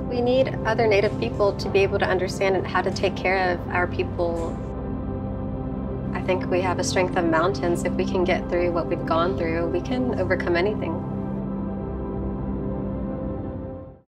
We need other Native people to be able to understand how to take care of our people. I think we have a strength of mountains. If we can get through what we've gone through, we can overcome anything.